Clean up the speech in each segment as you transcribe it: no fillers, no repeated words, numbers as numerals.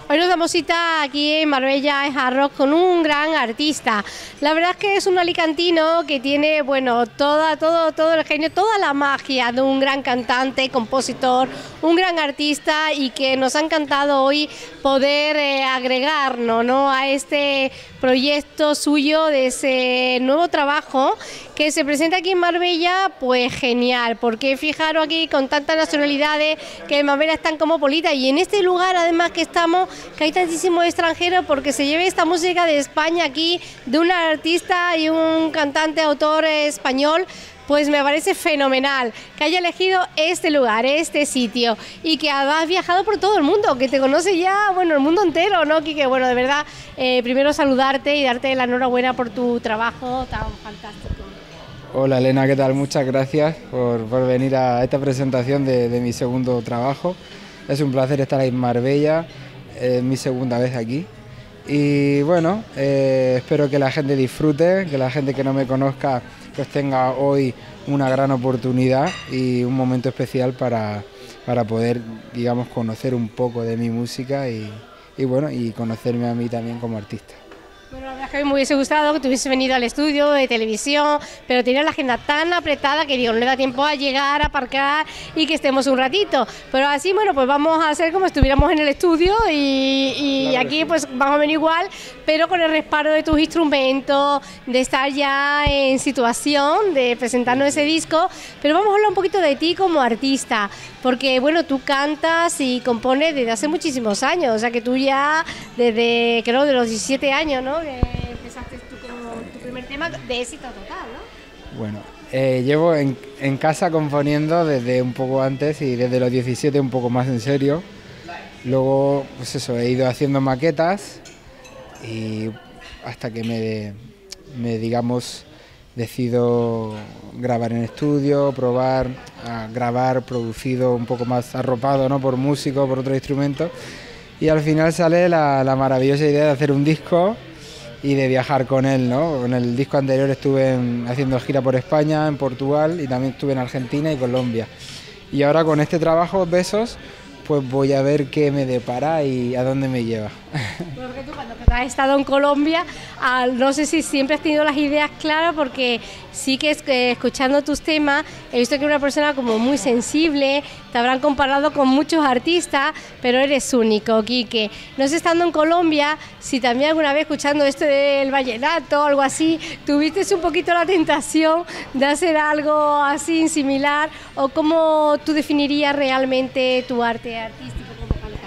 Hoy nos damos cita aquí en Marbella, en Hard Rock, con un gran artista. La verdad es que es un alicantino que tiene, bueno, todo el genio, toda la magia de un gran cantante, compositor, un gran artista, y que nos ha encantado hoy poder agregarnos, ¿no?, a este proyecto suyo, de ese nuevo trabajo que se presenta aquí en Marbella. Pues genial, porque fijaros aquí con tantas nacionalidades, que en Marbella es tan cosmopolita, y en este lugar además que estamos, que hay tantísimos extranjeros, porque se lleve esta música de España aquí, de un artista y un cantante, autor español. Pues me parece fenomenal que haya elegido este lugar, este sitio, y que has viajado por todo el mundo, que te conoce ya, bueno, el mundo entero, ¿no, Quique? Bueno, de verdad, primero saludarte y darte la enhorabuena por tu trabajo tan fantástico. Hola Elena, ¿qué tal? Muchas gracias por venir a esta presentación de mi segundo trabajo. Es un placer estar ahí en Marbella, mi segunda vez aquí. Y bueno, espero que la gente disfrute, que la gente que no me conozca pues tenga hoy una gran oportunidad y un momento especial para poder, digamos, conocer un poco de mi música y bueno, y conocerme a mí también como artista. Bueno, la verdad es que a mí me hubiese gustado que te hubiese venido al estudio de televisión, pero tiene la agenda tan apretada que digo, no le da tiempo a llegar, a aparcar y que estemos un ratito. Pero así, bueno, pues vamos a hacer como si estuviéramos en el estudio y claro, aquí pues vamos a venir igual, pero con el respaldo de tus instrumentos, de estar ya en situación de presentarnos ese disco. Pero vamos a hablar un poquito de ti como artista, porque bueno, tú cantas y compones desde hace muchísimos años, o sea que tú ya desde, creo, de los 17 años, ¿no?, que empezaste tú con tu primer tema de éxito total, ¿no? Bueno, llevo en casa componiendo desde un poco antes y desde los 17 un poco más en serio. Luego, pues eso, he ido haciendo maquetas y hasta que digamos, decido grabar en estudio, probar a grabar producido un poco más arropado, ¿no?, por músicos, por otros instrumentos, y al final sale la maravillosa idea de hacer un disco y de viajar con él, ¿no? En el disco anterior estuve haciendo gira por España, en Portugal, y también estuve en Argentina y Colombia. Y ahora con este trabajo, Besos, pues voy a ver qué me depara y a dónde me lleva. Porque tú cuando has estado en Colombia, no sé si siempre has tenido las ideas claras, porque sí que escuchando tus temas he visto que eres una persona como muy sensible, te habrán comparado con muchos artistas, pero eres único, Quique. No sé, estando en Colombia, si también alguna vez escuchando esto del vallenato o algo así, tuviste un poquito la tentación de hacer algo así similar, o cómo tú definirías realmente tu arte artístico como cantante.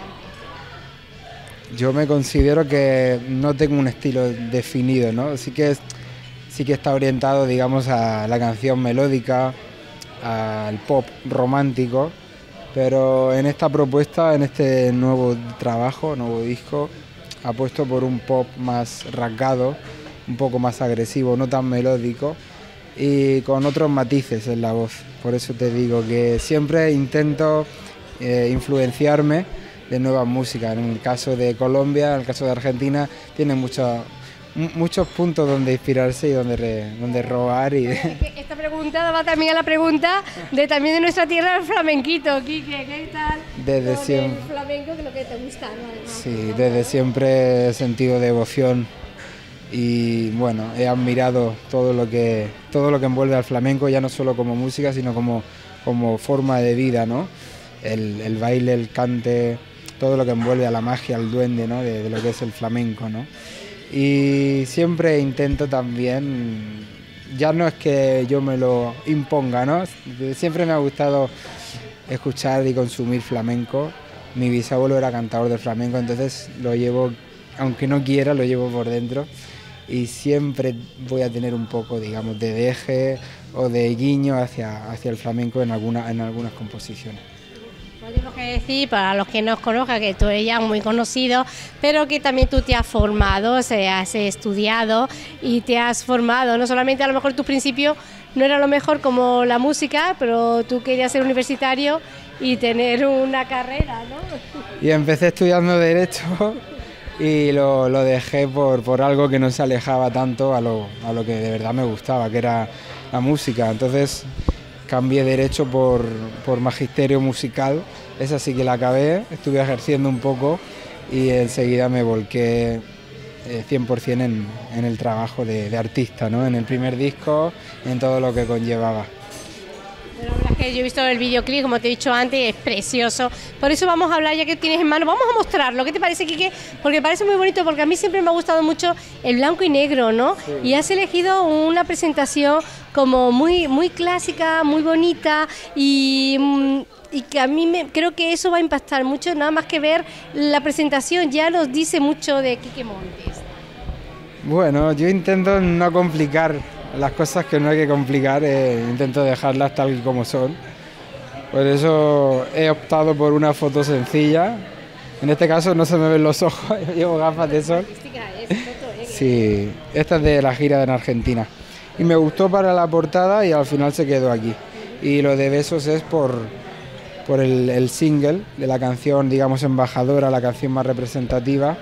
Yo me considero que no tengo un estilo definido, ¿no? Sí que está orientado, digamos, a la canción melódica, al pop romántico, pero en esta propuesta, en este nuevo trabajo, nuevo disco, apuesto por un pop más rasgado, un poco más agresivo, no tan melódico, y con otros matices en la voz. Por eso te digo que siempre intento influenciarme de nuevas músicas. En el caso de Colombia, en el caso de Argentina, tiene muchos puntos donde inspirarse y donde robar. Esta pregunta va también a la pregunta también de nuestra tierra, el flamenquito, Quique, ¿qué tal? Desde siempre. El flamenco, que es lo que te gusta, ¿no? Además, sí, desde siempre he sentido devoción y bueno, he admirado todo lo que envuelve al flamenco, ya no solo como música, sino como forma de vida, ¿no? El baile, el cante, todo lo que envuelve a la magia, al duende, ¿no?, de lo que es el flamenco, ¿no? Y siempre intento también, ya no es que yo me lo imponga, ¿no?, siempre me ha gustado escuchar y consumir flamenco. Mi bisabuelo era cantador de flamenco, entonces lo llevo, aunque no quiera, lo llevo por dentro, y siempre voy a tener un poco, digamos, de deje o de guiño hacia el flamenco en algunas composiciones. Tengo que decir, para los que no os conozcan, que tú eres ya muy conocido, pero que también tú te has formado, o sea, has estudiado y te has formado. No solamente, a lo mejor tu principio no era lo mejor como la música, pero tú querías ser universitario y tener una carrera, ¿no? Y empecé estudiando Derecho y lo dejé por algo que no se alejaba tanto a lo que de verdad me gustaba, que era la música. Entonces cambié Derecho por Magisterio Musical, esa sí que la acabé, estuve ejerciendo un poco y enseguida me volqué 100% en el trabajo de artista, ¿no? En el primer disco, en todo lo que conllevaba. La verdad es que yo he visto el videoclip, como te he dicho antes, es precioso. Por eso vamos a hablar, ya que tienes en mano, vamos a mostrarlo. ¿Qué te parece, Quique? Porque parece muy bonito, porque a mí siempre me ha gustado mucho el blanco y negro, ¿no? Sí. Y has elegido una presentación como muy, muy clásica, muy bonita y que a mí creo que eso va a impactar mucho, nada más que ver la presentación ya nos dice mucho de Quique Montes. Bueno, yo intento no complicar las cosas que no hay que complicar, intento dejarlas tal y como son. Por eso he optado por una foto sencilla. En este caso no se me ven los ojos, llevo gafas de sol. Sí, esta es de la gira en Argentina. Y me gustó para la portada y al final se quedó aquí. Y lo de Besos es por el single de la canción, digamos, embajadora, la canción más representativa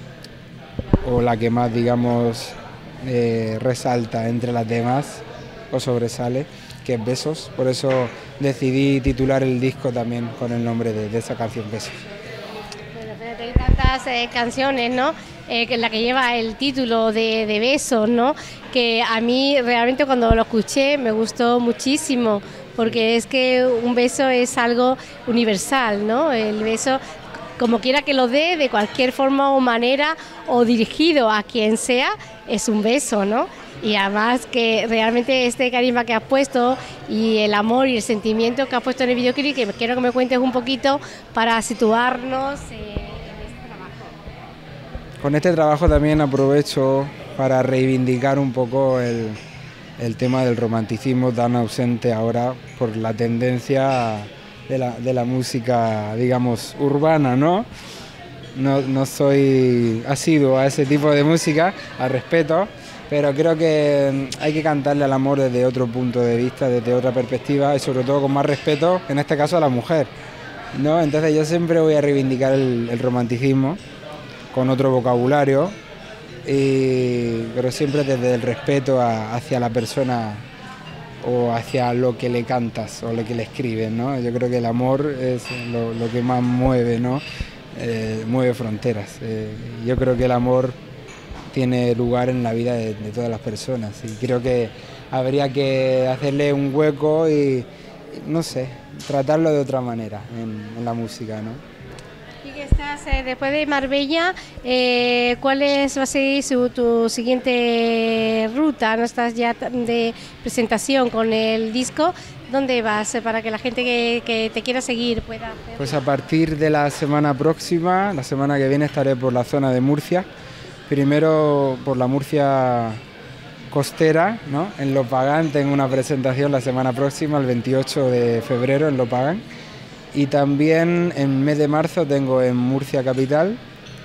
o la que más, digamos, resalta entre las demás o sobresale, que es Besos. Por eso decidí titular el disco también con el nombre de esa canción, Besos. Bueno, pero hay tantas canciones, ¿no? Que la que lleva el título de Besos, ¿no? Que a mí realmente cuando lo escuché me gustó muchísimo, porque es que un beso es algo universal, ¿no? El beso, como quiera que lo dé, de cualquier forma o manera, o dirigido a quien sea, es un beso, ¿no? Y además que realmente este carisma que has puesto y el amor y el sentimiento que has puesto en el videoclip, que quiero que me cuentes un poquito para situarnos en este trabajo. Con este trabajo también aprovecho para reivindicar un poco el tema del romanticismo tan ausente ahora por la tendencia de la música, digamos, urbana, ¿no? No soy asiduo a ese tipo de música, al respeto, pero creo que hay que cantarle al amor desde otro punto de vista, desde otra perspectiva y sobre todo con más respeto, en este caso a la mujer, ¿no? Entonces yo siempre voy a reivindicar el romanticismo con otro vocabulario, pero siempre desde el respeto hacia la persona o hacia lo que le cantas o lo que le escribes, ¿no? Yo creo que el amor es lo que más mueve, ¿no? Mueve fronteras. Yo creo que el amor tiene lugar en la vida de todas las personas y creo que habría que hacerle un hueco y no sé, tratarlo de otra manera en la música, ¿no? Y que estás después de Marbella, ¿cuál va a ser tu siguiente ruta? ¿No estás ya de presentación con el disco? ¿Dónde vas para que la gente que te quiera seguir pueda hacer? Pues a partir de la semana próxima, la semana que viene estaré por la zona de Murcia, primero por la Murcia costera, ¿no? En Lopagán tengo una presentación la semana próxima, el 28 de febrero en Lopagán. Y también en mes de marzo tengo en Murcia capital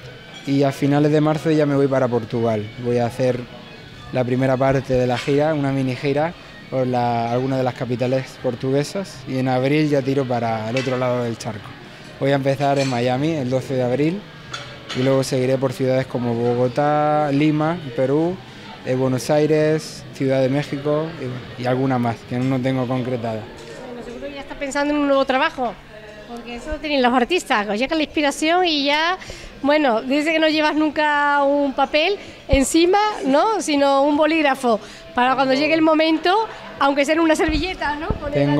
y a finales de marzo ya me voy para Portugal. Voy a hacer la primera parte de la gira, una mini gira por algunas de las capitales portuguesas y en abril ya tiro para el otro lado del charco. Voy a empezar en Miami el 12 de abril y luego seguiré por ciudades como Bogotá, Lima, Perú, Buenos Aires, Ciudad de México y alguna más que no tengo concretada. Bueno, seguro que ya estás pensando en un nuevo trabajo. Porque eso tienen los artistas, os llega la inspiración y ya, bueno, dice que no llevas nunca un papel encima, ¿no? Sino un bolígrafo, para cuando llegue el momento, aunque sea en una servilleta, ¿no?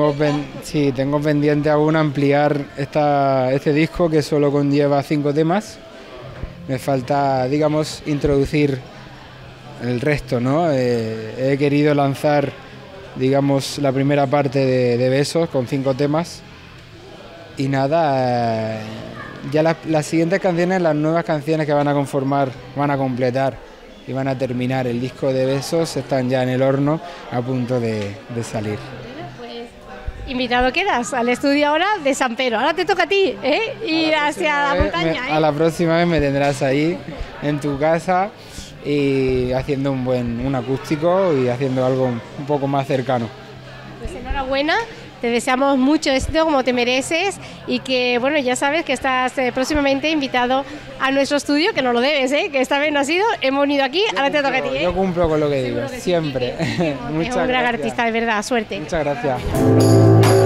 Tengo pendiente aún ampliar este disco que solo conlleva 5 temas. Me falta, digamos, introducir el resto, ¿no? He querido lanzar, digamos, la primera parte de Besos con 5 temas. Y nada, ya las siguientes canciones, las nuevas canciones que van a conformar, van a completar y van a terminar el disco de Besos, están ya en el horno a punto de salir. Pues, invitado quedas al estudio ahora de San Pedro. Ahora te toca a ti, ir hacia la montaña. A la próxima vez me tendrás ahí en tu casa y haciendo un acústico y haciendo algo un poco más cercano. Pues enhorabuena. Te deseamos mucho éxito como te mereces y que, bueno, ya sabes que estás próximamente invitado a nuestro estudio, que no lo debes, que esta vez no ha sido, hemos venido aquí, ahora te toca a ti. Yo cumplo con lo que digo, siempre. Muchas gracias. Es un gran artista, de verdad, suerte. Muchas gracias.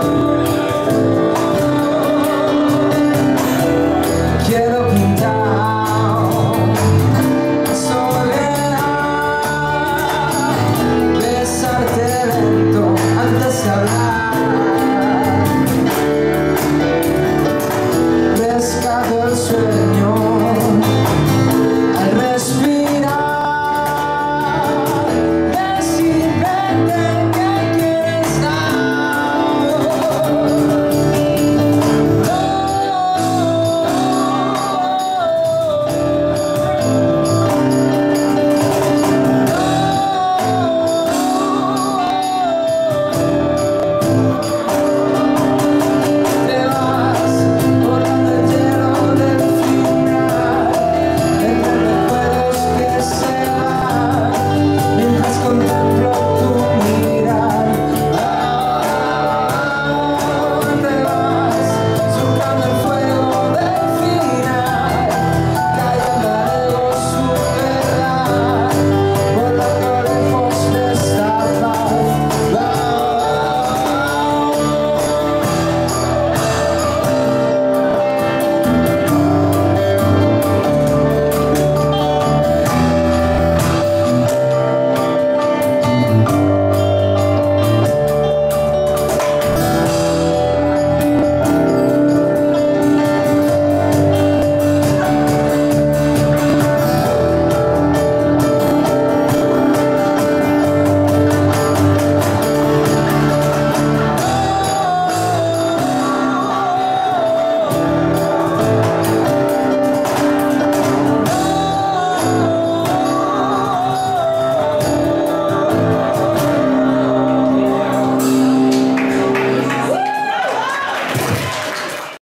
Thank you.